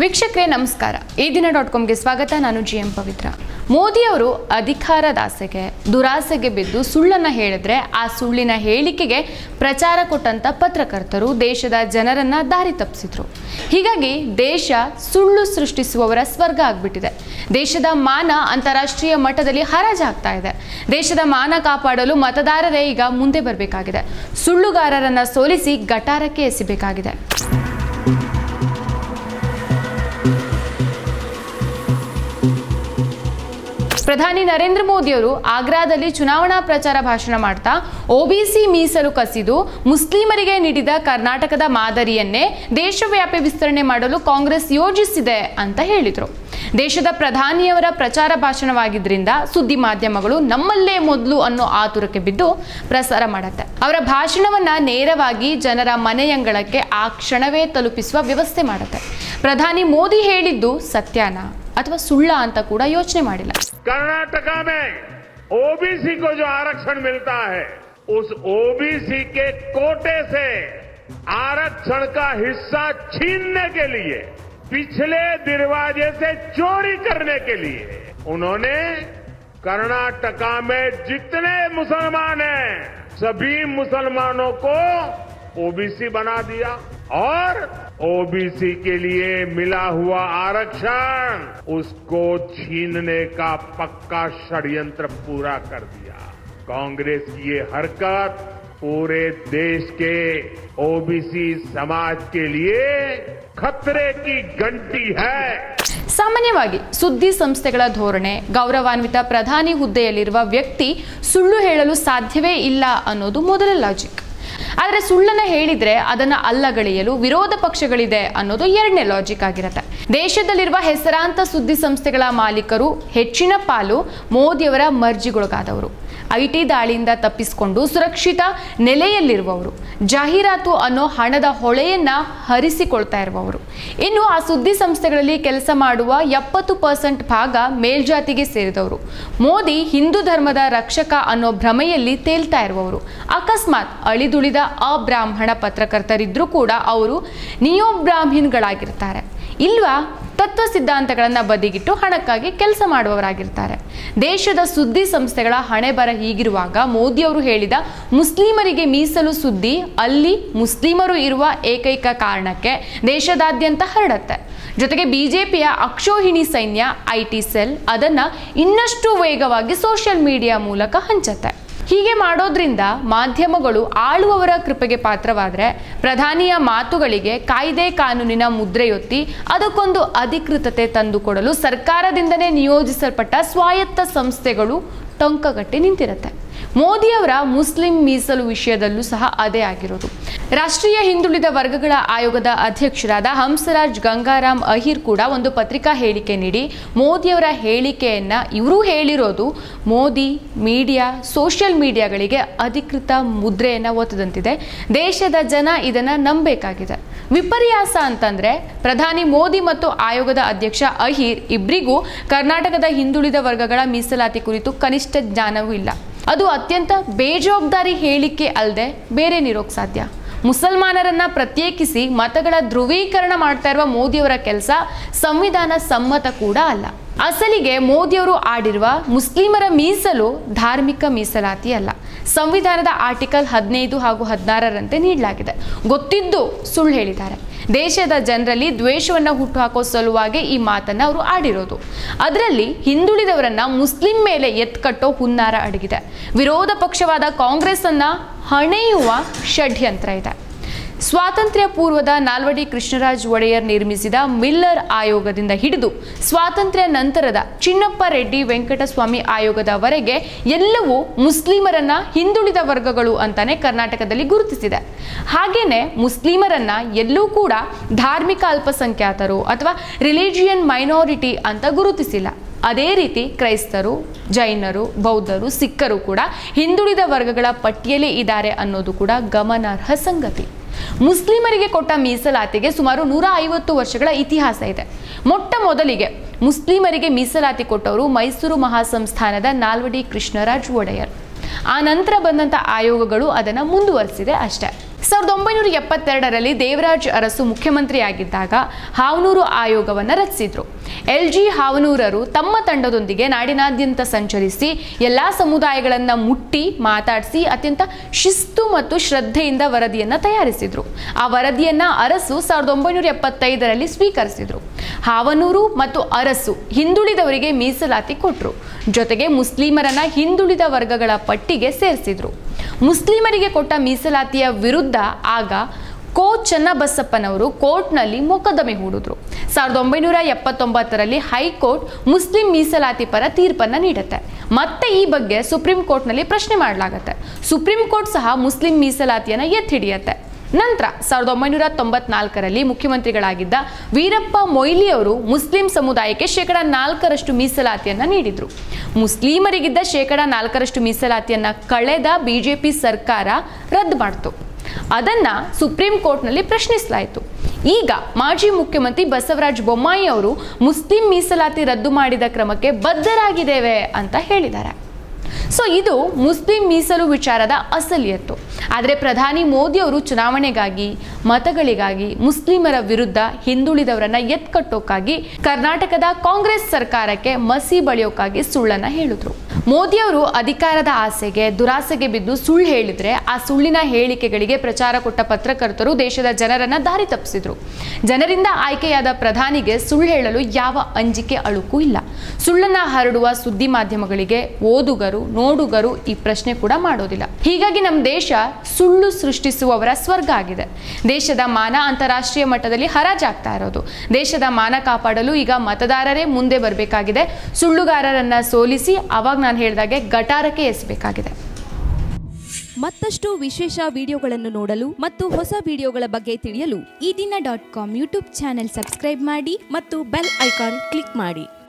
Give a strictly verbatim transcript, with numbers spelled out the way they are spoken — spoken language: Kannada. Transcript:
ವೀಕ್ಷಕರೇ ನಮಸ್ಕಾರ. ಈ ದಿನ ಡಾಟ್ ಕಾಮ್ಗೆ ಸ್ವಾಗತ. ನಾನು ಜಿ ಎಂ ಪವಿತ್ರ. ಮೋದಿ ಅವರು ಅಧಿಕಾರದಾಸೆಗೆ ದುರಾಸೆಗೆ ಬಿದ್ದು ಸುಳ್ಳನ್ನು ಹೇಳಿದ್ರೆ ಆ ಸುಳ್ಳಿನ ಹೇಳಿಕೆಗೆ ಪ್ರಚಾರ ಕೊಟ್ಟಂತ ಪತ್ರಕರ್ತರು ದೇಶದ ಜನರನ್ನ ದಾರಿ ತಪ್ಪಿಸಿದ್ರು. ಹೀಗಾಗಿ ದೇಶ ಸುಳ್ಳು ಸೃಷ್ಟಿಸುವವರ ಸ್ವರ್ಗ ಆಗ್ಬಿಟ್ಟಿದೆ. ದೇಶದ ಮಾನ ಅಂತಾರಾಷ್ಟ್ರೀಯ ಮಟ್ಟದಲ್ಲಿ ಹರಾಜಾಗ್ತಾ ಇದೆ. ದೇಶದ ಮಾನ ಕಾಪಾಡಲು ಮತದಾರರೇ ಈಗ ಮುಂದೆ ಬರಬೇಕಾಗಿದೆ. ಸುಳ್ಳುಗಾರರನ್ನ ಸೋಲಿಸಿ ಗಟಾರಕ್ಕೆ ಎಸಿಬೇಕಾಗಿದೆ. ಪ್ರಧಾನಿ ನರೇಂದ್ರ ಮೋದಿ ಅವರು ಆಗ್ರಾದಲ್ಲಿ ಚುನಾವಣಾ ಪ್ರಚಾರ ಭಾಷಣ ಮಾಡ್ತಾ ಒಬಿಸಿ ಮೀಸಲು ಕಸಿದು ಮುಸ್ಲಿಮರಿಗೆ ನೀಡಿದ ಕರ್ನಾಟಕದ ಮಾದರಿಯನ್ನೇ ದೇಶವ್ಯಾಪಿ ವಿಸ್ತರಣೆ ಮಾಡಲು ಕಾಂಗ್ರೆಸ್ ಯೋಜಿಸಿದೆ ಅಂತ ಹೇಳಿದರು. ದೇಶದ ಪ್ರಧಾನಿಯವರ ಪ್ರಚಾರ ಭಾಷಣವಾಗಿದ್ದರಿಂದ ಸುದ್ದಿ ಮಾಧ್ಯಮಗಳು ನಮ್ಮಲ್ಲೇ ಮೊದಲು ಅನ್ನೋ ಆತುರಕ್ಕೆ ಬಿದ್ದು ಪ್ರಸಾರ ಮಾಡುತ್ತೆ. ಅವರ ಭಾಷಣವನ್ನ ನೇರವಾಗಿ ಜನರ ಮನೆಯಂಗಳಕ್ಕೆ ಆ ಕ್ಷಣವೇ ತಲುಪಿಸುವ ವ್ಯವಸ್ಥೆ ಮಾಡುತ್ತೆ. ಪ್ರಧಾನಿ ಮೋದಿ ಹೇಳಿದ್ದು ಸತ್ಯನಾ ಅಥವಾ ಸುಳ್ಳ ಅಂತ ಕೂಡ ಯೋಚನೆ ಮಾಡಿಲ್ಲ. कर्नाटक में ओबीसी को जो आरक्षण मिलता है उस ओबीसी के कोटे से आरक्षण का हिस्सा छीनने के लिए, पिछले दरवाजे से चोरी करने के लिए उन्होंने कर्नाटका में जितने मुसलमान हैं सभी मुसलमानों को ओबीसी बना दिया और ओबीसी के लिए मिला हुआ आरक्षण उसको छीनने का पक्का षड्यंत्र पूरा कर दिया. कांग्रेस की ये हरकत पूरे देश के ओबीसी समाज के लिए खतरे की घंटी है. ಸಾಮಾನ್ಯವಾಗಿ ಸುದ್ದಿ ಸಂಸ್ಥೆಗಳ ಧೋರಣೆ ಗೌರವಾನ್ವಿತ ಪ್ರಧಾನಿ ಹುದ್ದೆಯಲ್ಲಿರುವ ವ್ಯಕ್ತಿ ಸುಳ್ಳು ಹೇಳಲು ಸಾಧ್ಯವೇ ಇಲ್ಲ ಅನ್ನೋದು ಮೊದಲ ಲಾಜಿಕ್. ಆದರೆ ಸುಳ್ಳನ್ನ ಹೇಳಿದ್ರೆ ಅದನ್ನ ಅಲ್ಲಗಳೆಯಲು ವಿರೋಧ ಪಕ್ಷಗಳಿದೆ ಅನ್ನೋದು ಎರಡನೇ ಲಾಜಿಕ್ ಆಗಿರುತ್ತೆ. ದೇಶದಲ್ಲಿರುವ ಹೆಸರಾಂತ ಸುದ್ದಿ ಸಂಸ್ಥೆಗಳ ಮಾಲೀಕರು ಹೆಚ್ಚಿನ ಪಾಲು ಮೋದಿಯವರ ಮರ್ಜಿಗೊಳಗಾದವರು, ಐಟಿ ದಾಳಿಯಿಂದ ತಪ್ಪಿಸಿಕೊಂಡು ಸುರಕ್ಷಿತ ನೆಲೆಯಲ್ಲಿರುವವರು, ಜಾಹೀರಾತು ಅನ್ನೋ ಹಣದ ಹೊಳೆಯನ್ನ ಹರಿಸಿಕೊಳ್ತಾ ಇರುವವರು. ಇನ್ನು ಆ ಸುದ್ದಿ ಸಂಸ್ಥೆಗಳಲ್ಲಿ ಕೆಲಸ ಮಾಡುವ ಎಪ್ಪತ್ತು ಪರ್ಸೆಂಟ್ ಭಾಗ ಮೇಲ್ಜಾತಿಗೆ ಸೇರಿದವರು, ಮೋದಿ ಹಿಂದೂ ಧರ್ಮದ ರಕ್ಷಕ ಅನ್ನೋ ಭ್ರಮೆಯಲ್ಲಿ ತೇಲ್ತಾ ಇರುವವರು, ಅಕಸ್ಮಾತ್ ಅಳಿದುಳಿದ ಅಬ್ರಾಹ್ಮಣ ಪತ್ರಕರ್ತರಿದ್ರೂ ಕೂಡ ಅವರು ನಿಯೋ ಬ್ರಾಹ್ಮಣಗಳಾಗಿರ್ತಾರೆ. ಇಲ್ವಾ ತತ್ವ ಸಿದ್ಧಾಂತಗಳನ್ನ ಬದಿಗಿಟ್ಟು ಹಣಕ್ಕಾಗಿ ಕೆಲಸ ಮಾಡುವವರಾಗಿರ್ತಾರೆ. ದೇಶದ ಸುದ್ದಿ ಸಂಸ್ಥೆಗಳ ಹಣೆ ಬರ ಹೀಗಿರುವಾಗ ಮೋದಿ ಅವರು ಹೇಳಿದ ಮುಸ್ಲಿಮರಿಗೆ ಮೀಸಲು ಸುದ್ದಿ ಅಲ್ಲಿ ಮುಸ್ಲಿಮರು ಇರುವ ಏಕೈಕ ಕಾರಣಕ್ಕೆ ದೇಶದಾದ್ಯಂತ ಹರಡುತ್ತೆ. ಜೊತೆಗೆ ಬಿಜೆಪಿಯ ಅಕ್ಷೋಹಿಣಿ ಸೈನ್ಯ ಐಟಿ ಸೆಲ್ ಅದನ್ನ ಇನ್ನಷ್ಟು ವೇಗವಾಗಿ ಸೋಷಿಯಲ್ ಮೀಡಿಯಾ ಮೂಲಕ ಹಂಚುತ್ತೆ. ಹೀಗೆ ಮಾಡೋದ್ರಿಂದ ಮಾಧ್ಯಮಗಳು ಆಳುವವರ ಕೃಪೆಗೆ ಪಾತ್ರವಾದರೆ ಪ್ರಧಾನಿಯ ಮಾತುಗಳಿಗೆ ಕಾಯ್ದೆ ಕಾನೂನಿನ ಮುದ್ರೆಯೊತ್ತಿ ಅದಕ್ಕೊಂದು ಅಧಿಕೃತತೆ ತಂದುಕೊಡಲು ಸರ್ಕಾರದಿಂದಲೇ ನಿಯೋಜಿಸಲ್ಪಟ್ಟ ಸ್ವಾಯತ್ತ ಸಂಸ್ಥೆಗಳು ಟೊಂಕಗಟ್ಟಿ ನಿಂತಿರುತ್ತೆ. ಮೋದಿಯವರ ಮುಸ್ಲಿಂ ಮೀಸಲು ವಿಷಯದಲ್ಲೂ ಸಹ ಅದೇ ಆಗಿರೋದು. ರಾಷ್ಟ್ರೀಯ ಹಿಂದುಳಿದ ವರ್ಗಗಳ ಆಯೋಗದ ಅಧ್ಯಕ್ಷರಾದ ಹಂಸರಾಜ್ ಗಂಗಾರಾಮ್ ಅಹಿರ್ ಕೂಡ ಒಂದು ಪತ್ರಿಕಾ ಹೇಳಿಕೆ ನೀಡಿ ಮೋದಿಯವರ ಹೇಳಿಕೆಯನ್ನ ಇವರು ಹೇಳಿರೋದು ಮೋದಿ ಮೀಡಿಯಾ ಸೋಷಿಯಲ್ ಮೀಡಿಯಾಗಳಿಗೆ ಅಧಿಕೃತ ಮುದ್ರೆಯನ್ನ ಒತ್ತದಂತಿದೆ. ದೇಶದ ಜನ ಇದನ್ನ ನಂಬಬೇಕಾಗಿದೆ. ವಿಪರ್ಯಾಸ ಅಂತಂದ್ರೆ ಪ್ರಧಾನಿ ಮೋದಿ ಮತ್ತು ಆಯೋಗದ ಅಧ್ಯಕ್ಷ ಅಹಿರ್ ಇಬ್ಬರಿಗೂ ಕರ್ನಾಟಕದ ಹಿಂದುಳಿದ ವರ್ಗಗಳ ಮೀಸಲಾತಿ ಕುರಿತು ಕನಿಷ್ಠ ಜ್ಞಾನವೂ ಇಲ್ಲ. ಅದು ಅತ್ಯಂತ ಬೇಜವಾಬ್ದಾರಿ ಹೇಳಿಕೆ ಅಲ್ಲದೆ ಬೇರೇನಿರೋಕ್ ಸಾಧ್ಯ. ಮುಸಲ್ಮಾನರನ್ನ ಪ್ರತ್ಯೇಕಿಸಿ ಮತಗಳ ಧ್ರುವೀಕರಣ ಮಾಡ್ತಾ ಇರುವ ಮೋದಿಯವರ ಕೆಲಸ ಸಂವಿಧಾನ ಸಮ್ಮತ ಕೂಡ ಅಲ್ಲ. ಅಸಲಿಗೆ ಮೋದಿಯವರು ಆಡಿರುವ ಮುಸ್ಲಿಮರ ಮೀಸಲು ಧಾರ್ಮಿಕ ಮೀಸಲಾತಿ ಅಲ್ಲ, ಸಂವಿಧಾನದ ಆರ್ಟಿಕಲ್ ಹದಿನೈದು ಹಾಗೂ ಹದಿನಾರರಂತೆ ನೀಡಲಾಗಿದೆ. ಗೊತ್ತಿದ್ದು ಸುಳ್ಳು ಹೇಳಿದ್ದಾರೆ. ದೇಶದ ಜನರಲ್ಲಿ ದ್ವೇಷವನ್ನ ಹುಟ್ಟುಹಾಕೋ ಸಲುವಾಗಿ ಈ ಮಾತನ್ನ ಅವರು ಆಡಿರೋದು. ಅದರಲ್ಲಿ ಹಿಂದುಳಿದವರನ್ನ ಮುಸ್ಲಿಂ ಮೇಲೆ ಎತ್ಕಟ್ಟೋ ಹುನ್ನಾರ ಅಡಗಿದೆ. ವಿರೋಧ ಪಕ್ಷವಾದ ಕಾಂಗ್ರೆಸ್ ಅನ್ನ ಹಣೆಯುವ ಷಡ್ಯಂತ್ರ ಇದೆ. ಸ್ವಾತಂತ್ರ್ಯ ಪೂರ್ವದ ನಾಲ್ವಡಿ ಕೃಷ್ಣರಾಜ ಒಡೆಯರ್ ನಿರ್ಮಿಸಿದ ಮಿಲ್ಲರ್ ಆಯೋಗದಿಂದ ಹಿಡಿದು ಸ್ವಾತಂತ್ರ್ಯ ನಂತರದ ಚಿನ್ನಪ್ಪ ರೆಡ್ಡಿ ವೆಂಕಟಸ್ವಾಮಿ ಆಯೋಗದವರೆಗೆ ಎಲ್ಲವೂ ಮುಸ್ಲಿಮರನ್ನ ಹಿಂದುಳಿದ ವರ್ಗಗಳು ಅಂತಾನೆ ಕರ್ನಾಟಕದಲ್ಲಿ ಗುರುತಿಸಿದೆ. ಹಾಗೇನೆ ಮುಸ್ಲಿಮರನ್ನ ಎಲ್ಲೂ ಕೂಡ ಧಾರ್ಮಿಕ ಅಲ್ಪಸಂಖ್ಯಾತರು ಅಥವಾ ರಿಲಿಜಿಯನ್ ಮೈನಾರಿಟಿ ಅಂತ ಗುರುತಿಸಿಲ್ಲ. ಅದೇ ರೀತಿ ಕ್ರೈಸ್ತರು, ಜೈನರು, ಬೌದ್ಧರು, ಸಿಖ್ಖರು ಕೂಡ ಹಿಂದುಳಿದ ವರ್ಗಗಳ ಪಟ್ಟಿಯಲ್ಲೇ ಇದ್ದಾರೆ ಅನ್ನೋದು ಕೂಡ ಗಮನಾರ್ಹ ಸಂಗತಿ. ಮುಸ್ಲಿಮರಿಗೆ ಕೊಟ್ಟ ಮೀಸಲಾತಿಗೆ ಸುಮಾರು ನೂರ ಐವತ್ತು ವರ್ಷಗಳ ಇತಿಹಾಸ ಇದೆ. ಮೊಟ್ಟ ಮೊದಲಿಗೆ ಮುಸ್ಲಿಮರಿಗೆ ಮೀಸಲಾತಿ ಕೊಟ್ಟವರು ಮೈಸೂರು ಮಹಾಸಂಸ್ಥಾನದ ನಾಲ್ವಡಿ ಕೃಷ್ಣರಾಜ ಒಡೆಯರ್. ಆ ನಂತರ ಬಂದಂಥ ಆಯೋಗಗಳು ಅದನ್ನು ಮುಂದುವರಿಸಿದೆ ಅಷ್ಟೇ. ಸಾವಿರದ ಒಂಬೈನೂರ ಎಪ್ಪತ್ತೆರಡರಲ್ಲಿ ದೇವರಾಜ್ ಅರಸು ಮುಖ್ಯಮಂತ್ರಿಯಾಗಿದ್ದಾಗ ಹಾವನೂರು ಆಯೋಗವನ್ನು ರಚಿಸಿದ್ರು. ಎಲ್ ಜಿ ಹಾವನೂರರು ತಮ್ಮ ತಂಡದೊಂದಿಗೆ ನಾಡಿನಾದ್ಯಂತ ಸಂಚರಿಸಿ ಎಲ್ಲಾ ಸಮುದಾಯಗಳನ್ನ ಮುಟ್ಟಿ ಮಾತಾಡಿಸಿ ಅತ್ಯಂತ ಶಿಸ್ತು ಮತ್ತು ಶ್ರದ್ಧೆಯಿಂದ ವರದಿಯನ್ನ ತಯಾರಿಸಿದ್ರು. ಆ ವರದಿಯನ್ನ ಅರಸು ಸಾವಿರದ ಒಂಬೈನೂರ ಎಪ್ಪತ್ತೈದರಲ್ಲಿ ಸ್ವೀಕರಿಸಿದ್ರು. ಹಾವನೂರು ಮತ್ತು ಅರಸು ಹಿಂದುಳಿದವರಿಗೆ ಮೀಸಲಾತಿ ಕೊಟ್ಟರು. ಜೊತೆಗೆ ಮುಸ್ಲಿಮರನ್ನ ಹಿಂದುಳಿದ ವರ್ಗಗಳ ಪಟ್ಟಿಗೆ ಸೇರಿಸಿದ್ರು. ಮುಸ್ಲಿಮರಿಗೆ ಕೊಟ್ಟ ಮೀಸಲಾತಿಯ ವಿರುದ್ಧ ಆಗ ಕೋ ಚನ್ನಬಸಪ್ಪನವರು ಕೋರ್ಟ್ನಲ್ಲಿ ಮೊಕದ್ದಮೆ ಹೂಡಿದ್ರು. ಸಾವಿರದ ಒಂಬೈನೂರ ಎಪ್ಪತ್ತೊಂಬತ್ತರಲ್ಲಿ ಹೈಕೋರ್ಟ್ ಮುಸ್ಲಿಂ ಮೀಸಲಾತಿ ಪರ ತೀರ್ಪನ್ನು ನೀಡುತ್ತೆ. ಮತ್ತೆ ಈ ಬಗ್ಗೆ ಸುಪ್ರೀಂ ಕೋರ್ಟ್ನಲ್ಲಿ ಪ್ರಶ್ನೆ ಮಾಡಲಾಗುತ್ತೆ. ಸುಪ್ರೀಂ ಕೋರ್ಟ್ ಸಹ ಮುಸ್ಲಿಂ ಮೀಸಲಾತಿಯನ್ನು ಎತ್ತಿ ಹಿಡಿಯುತ್ತೆ. ನಂತರ ಸಾವಿರದ ಒಂಬೈನೂರ ತೊಂಬತ್ನಾಲ್ಕರಲ್ಲಿ ಮುಖ್ಯಮಂತ್ರಿಗಳಾಗಿದ್ದ ವೀರಪ್ಪ ಮೊಯ್ಲಿ ಅವರು ಮುಸ್ಲಿಂ ಸಮುದಾಯಕ್ಕೆ ಶೇಕಡ ನಾಲ್ಕರಷ್ಟು ಮೀಸಲಾತಿಯನ್ನು ನೀಡಿದ್ರು. ಮುಸ್ಲಿಮರಿಗಿದ್ದ ಶೇಕಡ ನಾಲ್ಕರಷ್ಟು ಮೀಸಲಾತಿಯನ್ನ ಕಳೆದ ಬಿಜೆಪಿ ಸರ್ಕಾರ ರದ್ದು ಮಾಡಿತು. ಅದನ್ನ ಸುಪ್ರೀಂ ಕೋರ್ಟ್ನಲ್ಲಿ ಪ್ರಶ್ನಿಸಲಾಯಿತು. ಈಗ ಮಾಜಿ ಮುಖ್ಯಮಂತ್ರಿ ಬಸವರಾಜ ಬೊಮ್ಮಾಯಿ ಅವರು ಮುಸ್ಲಿಂ ಮೀಸಲಾತಿ ರದ್ದು ಮಾಡಿದ ಕ್ರಮಕ್ಕೆ ಬದ್ಧರಾಗಿದ್ದೇವೆ ಅಂತ ಹೇಳಿದ್ದಾರೆ. ಸೊ ಇದು ಮುಸ್ಲಿಂ ಮೀಸಲು ವಿಚಾರದ ಅಸಲಿಯತ್ತು. ಆದರೆ ಪ್ರಧಾನಿ ಮೋದಿ ಅವರು ಚುನಾವಣೆಗಾಗಿ ಮತಗಳಿಗಾಗಿ ಮುಸ್ಲಿಮರ ವಿರುದ್ಧ ಹಿಂದುಳಿದವರನ್ನ ಎತ್ಕಟ್ಟೋಕ್ಕಾಗಿ ಕರ್ನಾಟಕದ ಕಾಂಗ್ರೆಸ್ ಸರ್ಕಾರಕ್ಕೆ ಮಸಿ ಬಳಿಯೋಕ್ಕಾಗಿ ಸುಳ್ಳನ್ನ ಹೇಳಿದ್ರು. ಮೋದಿ ಅವರು ಅಧಿಕಾರದ ಆಸೆಗೆ ದುರಾಸೆಗೆ ಬಿದ್ದು ಸುಳ್ಳು ಹೇಳಿದ್ರೆ ಆ ಸುಳ್ಳಿನ ಹೇಳಿಕೆಗಳಿಗೆ ಪ್ರಚಾರ ಕೊಟ್ಟ ಪತ್ರಕರ್ತರು ದೇಶದ ಜನರನ್ನ ದಾರಿ ತಪ್ಪಿಸಿದ್ರು. ಜನರಿಂದ ಆಯ್ಕೆಯಾದ ಪ್ರಧಾನಿಗೆ ಸುಳ್ಳು ಹೇಳಲು ಯಾವ ಅಂಜಿಕೆ ಅಳುಕು ಇಲ್ಲ. ಸುಳ್ಳನ್ನ ಹರಡುವ ಸುದ್ದಿ ಮಾಧ್ಯಮಗಳಿಗೆ ಓದುಗರು ನೋಡುಗರು ಈ ಪ್ರಶ್ನೆ ಕೂಡ ಮಾಡೋದಿಲ್ಲ. ಹೀಗಾಗಿ ನಮ್ಮ ದೇಶ ಸುಳ್ಳು ಸೃಷ್ಟಿಸುವವರ ಸ್ವರ್ಗ ಆಗಿದೆ. ದೇಶದ ಮಾನ ಅಂತಾರಾಷ್ಟ್ರೀಯ ಮಟ್ಟದಲ್ಲಿ ಹರಾಜಾಗ್ತಾ ಇರೋದು. ದೇಶದ ಮಾನ ಕಾಪಾಡಲು ಈಗ ಮತದಾರರೇ ಮುಂದೆ ಬರಬೇಕಾಗಿದೆ. ಸುಳ್ಳುಗಾರರನ್ನ ಸೋಲಿಸಿ ಅವಾಗ ನಾನು ಹೇಳಿದಾಗೆ ಗಟಾರಕ್ಕೆ ಎಸಬೇಕಾಗಿದೆ. ಮತ್ತಷ್ಟು ವಿಶೇಷ ವಿಡಿಯೋಗಳನ್ನು ನೋಡಲು ಮತ್ತು ಹೊಸ ವಿಡಿಯೋಗಳ ಬಗ್ಗೆ ತಿಳಿಯಲು Ee Dina dot com YouTube channel subscribe ಮಾಡಿ ಮತ್ತು ಬೆಲ್ ಐಕಾನ್ ಕ್ಲಿಕ್ ಮಾಡಿ.